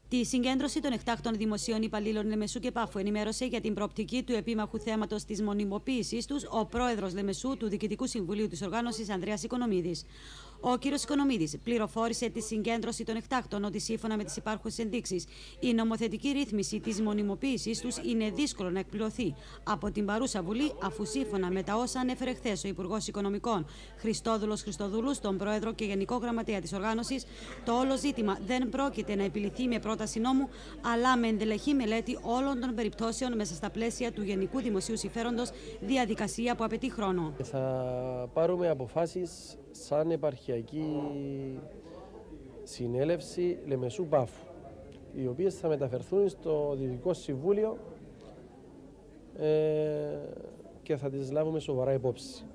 Τη συγκέντρωση των εκτάκτων δημοσίων υπαλλήλων Λεμεσού και Πάφου ενημέρωσε για την προοπτική του επίμαχου θέματος της μονιμοποίησης τους ο πρόεδρος Λεμεσού του Διοικητικού Συμβουλίου της Οργάνωσης Ανδρέας Οικονομίδης. Ο κ. Οικονομίδης πληροφόρησε τη συγκέντρωση των εκτάκτων ότι σύμφωνα με τις υπάρχουσες ενδείξεις, η νομοθετική ρύθμιση της μονιμοποίησης τους είναι δύσκολο να εκπληρωθεί από την παρούσα Βουλή, αφού σύμφωνα με τα όσα ανέφερε χθες ο Υπουργός Οικονομικών Χριστόδουλος Χριστοδούλου στον Πρόεδρο και Γενικό Γραμματέα της Οργάνωσης, το όλο ζήτημα δεν πρόκειται να επιληθεί με πρόταση νόμου, αλλά με ενδελεχή μελέτη όλων των περιπτώσεων μέσα στα πλαίσια του γενικού δημοσίου συμφέροντος, διαδικασία που απαιτεί χρόνο. Θα πάρουμε αποφάσεις σαν επαρχιακή συνέλευση Λεμεσού Πάφου, οι οποίες θα μεταφερθούν στο Διοικητικό Συμβούλιο και θα τις λάβουμε σοβαρά υπόψη.